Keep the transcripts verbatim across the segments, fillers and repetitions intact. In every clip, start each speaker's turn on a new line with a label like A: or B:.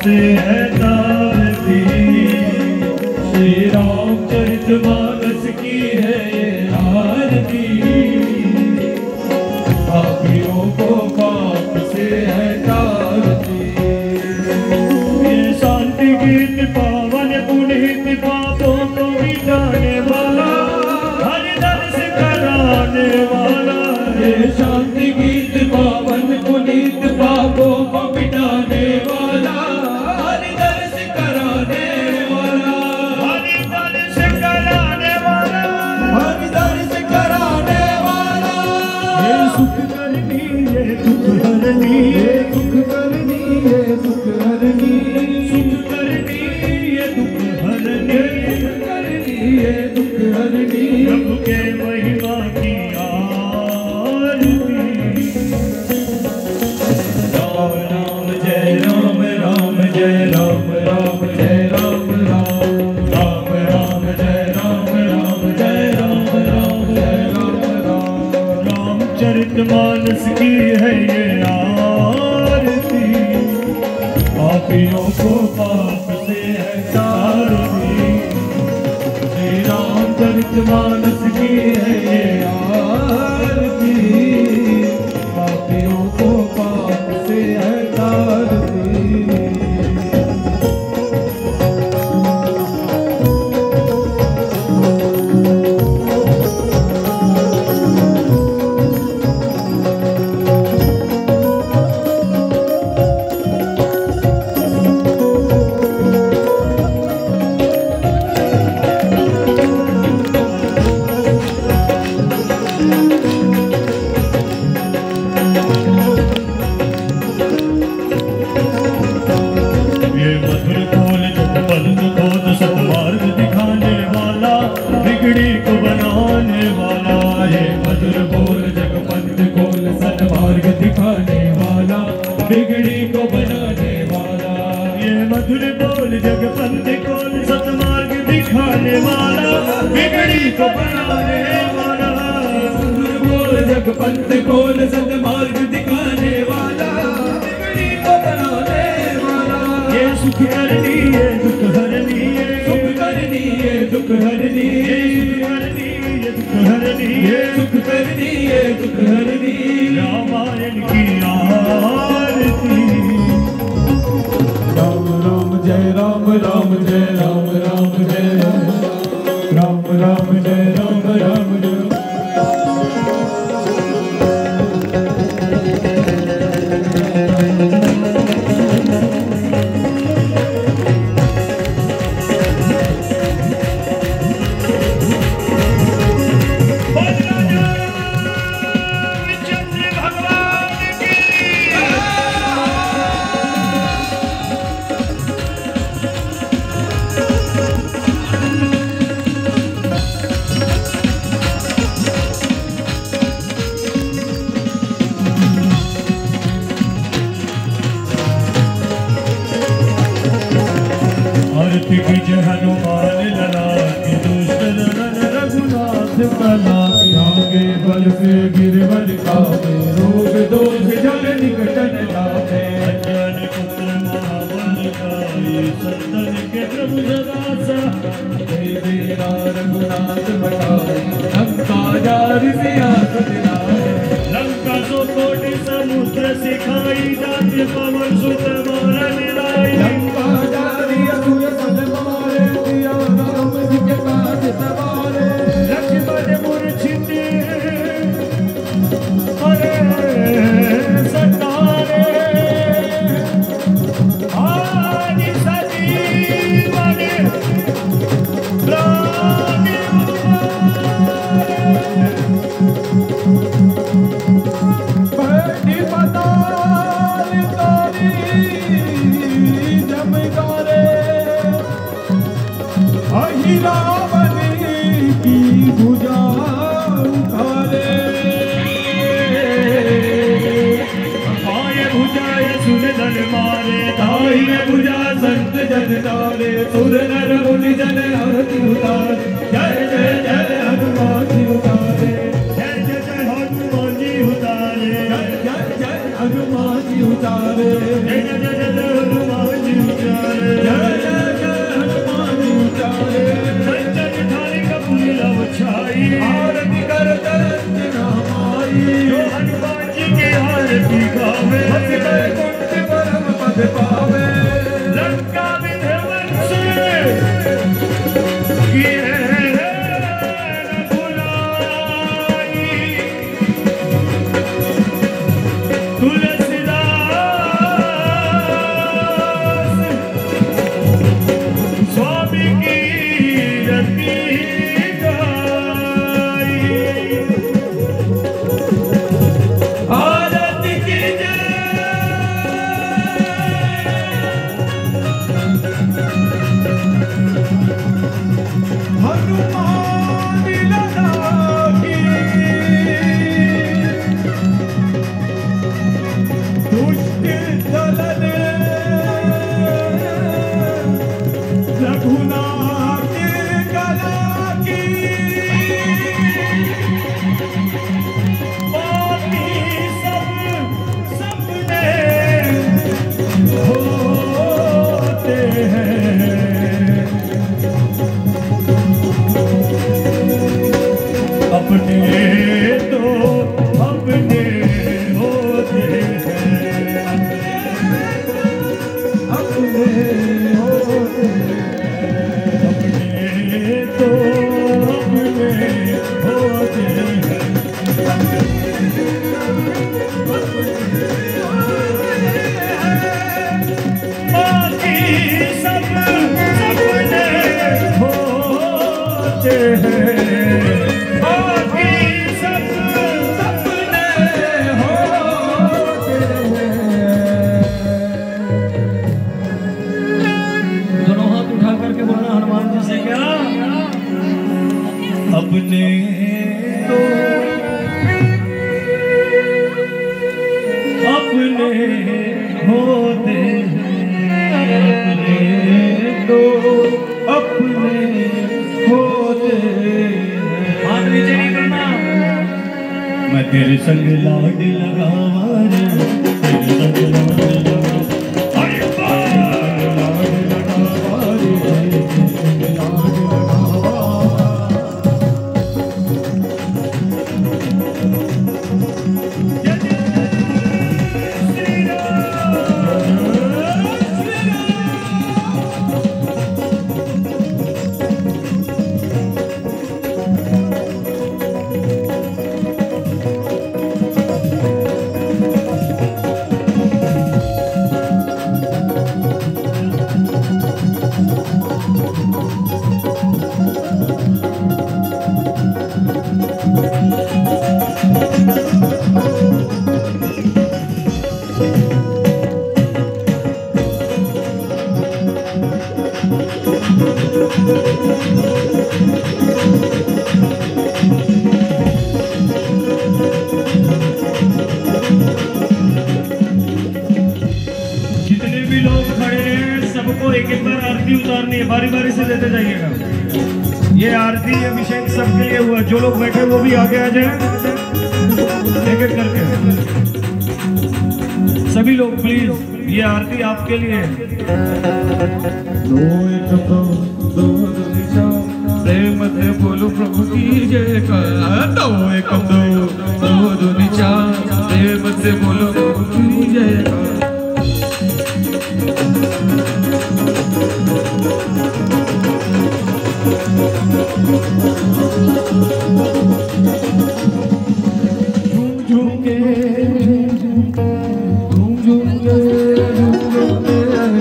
A: से है तारती, श्री रामचरितमानस की है ये आरती। पापियों को पाप से है तारती, ये शांति गीत पावन पुनीत पापों को मिटाने वाला, हरि दर्श कराने वाला। ये शांति गीत पावन पुनीत पापों को मिटाने वाला, हरि दर्श कराने वाला, हरि दर्श कराने वाला, हरि दर्श कराने वाला। ये सुख करनी ये दुख हरनी, ये दुख करनी ये दुख हरनी, सुख करनी ये दुख हरनी, सुख करनी ये दुख हरनी। प्रभु के महिमा की आरती। राम राम जय राम, राम जय राम, राम जय राम, राम राम राम जय राम, राम जय राम, राम जय राम, राम। रामचरितमानस की है ये आरती, पापियों को पाप से है तारती। श्री रामचरितमानस की है ये आरती, पापियों को पाप से है तारती। बिगड़ी को बनाने वाला, ये मधुर बोल जगपंथ खोल सन्मार्ग दिखाने वाला, बिगड़ी को बनाने वाला। ये मधुर बोल जगपंथ खोल सन्मार्ग दिखाने वाला, बिगड़ी को बनाने वाला। मधुर बोल जगपंथ खोल सन्मार्ग दिखाने वाला, बिगड़ी को बनाने वाला। ये सुख करनी ये दुख हरनी, ये सुख करनी ये दुख हरनी, ये सुख करनी ये दुख हरनी। रामायण की आरती। राम राम जय राम, राम जय राम, राम जय राम, राम राम जय राम, राम जय हनुमान लला के दुष्ट नर रघुनाथ कला के। आगे बल से गिरबल खावे, रोग दोष जल निकटन लावे। अज्ञान पुत्र महाबल गाये, संतन के प्रभु सदासा। जय वीरा रघुनाथ बड़ाई, लंका जार सियासत लाए। लंका सो कोटि समुद्र सिखाई, जाति पवन सुत मार मिलाई। लंका जारी असुर सद मारे, दिया राम जी के काज सवारे। लक्ष्मण मूर्छित अरे सतारे, आदि सजीवन प्राण बैठी पताल तारी जमकारे। अहि रावण की भुजा उखारे, आय भुजाय सुर दल मारे। ताई भुजा संत जन तारे, सुर नर मुनि जन आरती उतारे। जय जय जय हनुमान जी उतारे, जय जय जय हनुमान जी उतारे, जय जय जय हनुमान जी उतारे, जय जय जय हनुमान जी उतारे। छाई
B: आरती कर तरंजना माई
A: जो हनुमान जी की आरती गावे
B: वैकुंठ परम पद पावे
A: लंका विध्वंस किए रघुराई तुलसीदास स्वामी की रति गाई आरती की
B: हनुमान लगा की दुष्ट दलन रघुनाथ कला की
A: बाकी सब सपने होते हैं अपने तो अपने होते हैं
B: अपने होते
A: अपने तो अपने होते हैं बाकी सब सपने होते हैं बाकी सब
B: सपने होते
A: दोनों हाथ उठा करके बोलना हनुमान जी से क्या अपने तो अपने होते
B: अपने तो अपने होते
A: हाथ नीचे नहीं करना मैं तेरे संग लाड लगावा रे तेरे संग लाड लगावा अरे
B: लाड लगावा रे लाड लगावा
A: जितने भी लोग खड़े हैं सबको एक एक बार आरती उतारनी है बारी बारी से देते जाइएगा ये आरती अभिषेक सबके लिए हुआ जो लोग बैठे वो भी आगे आ जाए एक एक करके सभी लोग प्लीज ये आरती आपके लिए है
B: दो एक दो दो दिशा प्रेम से बोलो प्रभु की जय का दो एक दो दो दो दिशा प्रेम से बोलो प्रभु की जय का झूम झूम के झूम झूम के झूम झूम के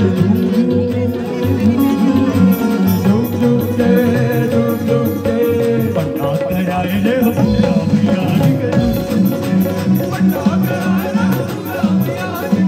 B: झूम झूम के झूम झूम के
A: पन्ना कराए रे हो पूरा भैया के
B: पन्ना कराए रे हो पूरा भैया के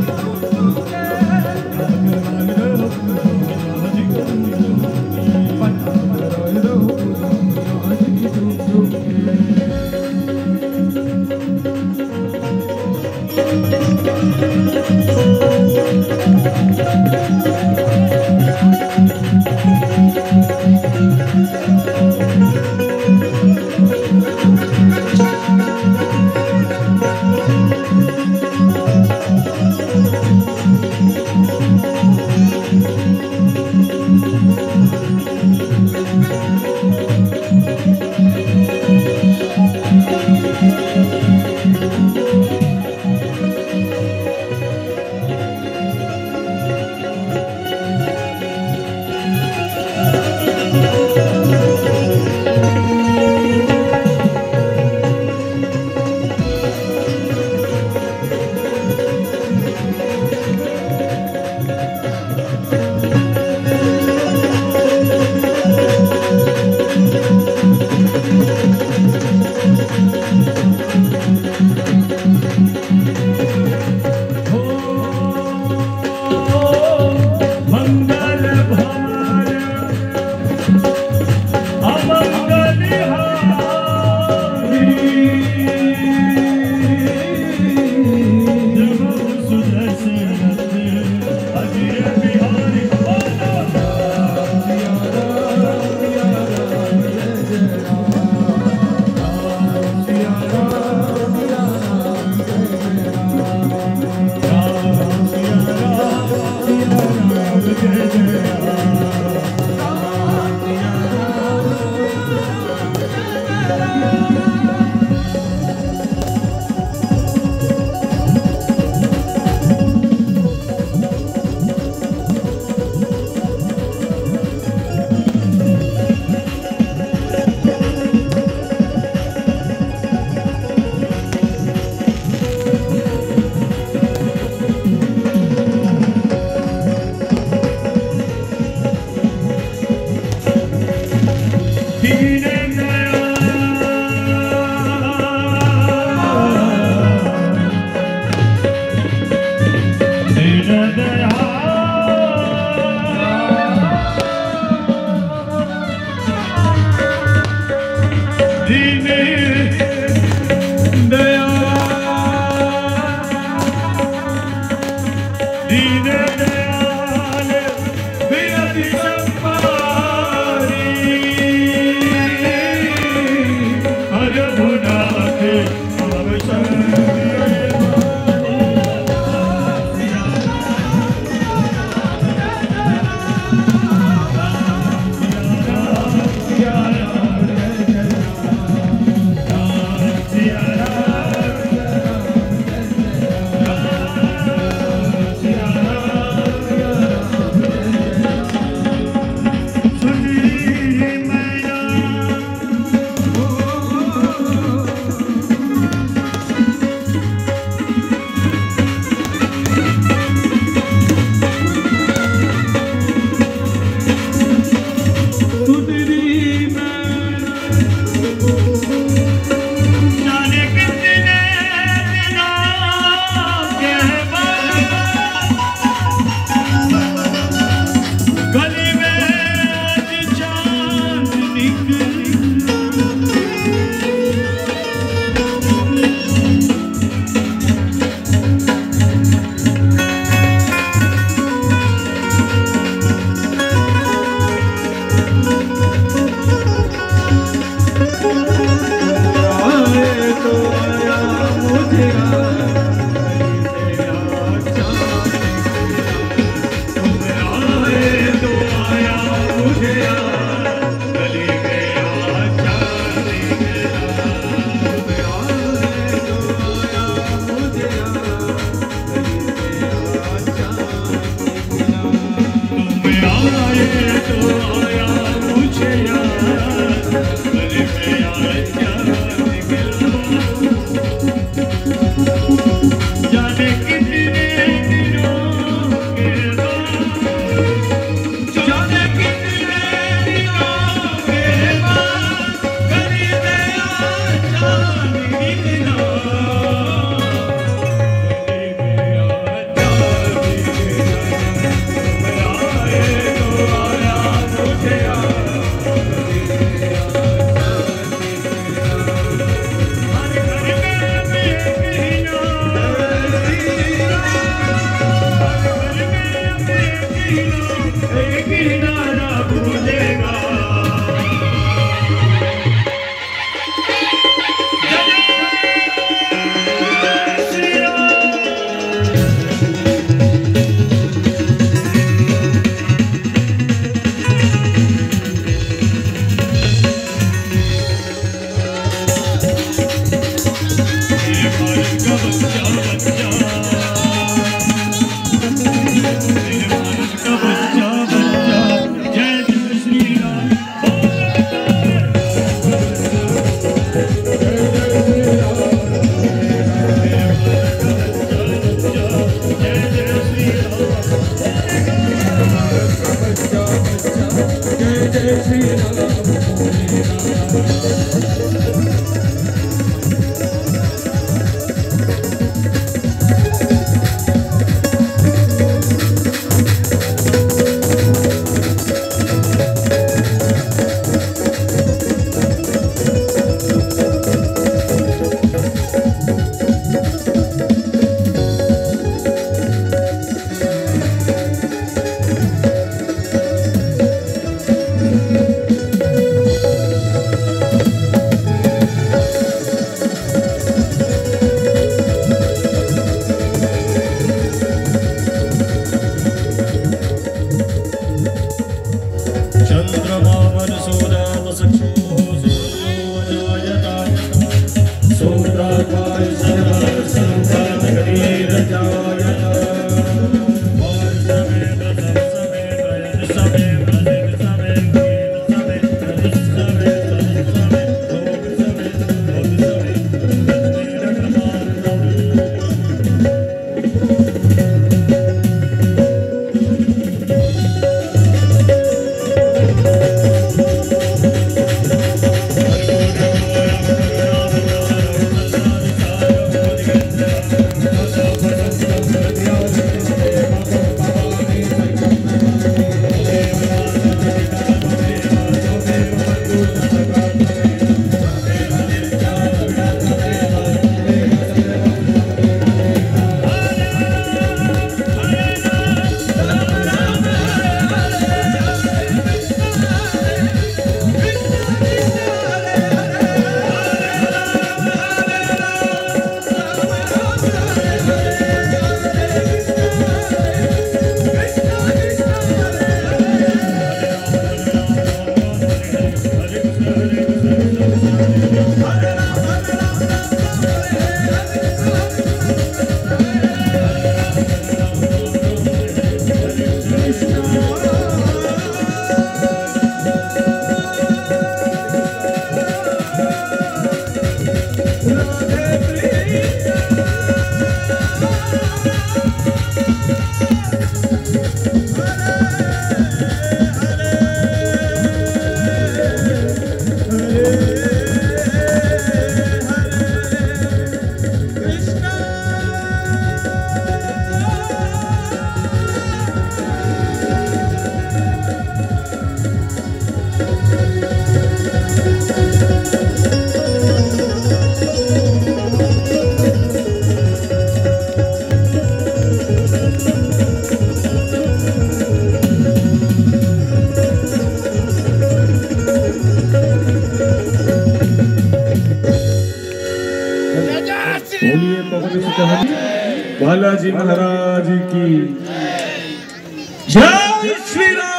B: बोलिए पवन सुत बालाजी महाराज की जय श्री राम।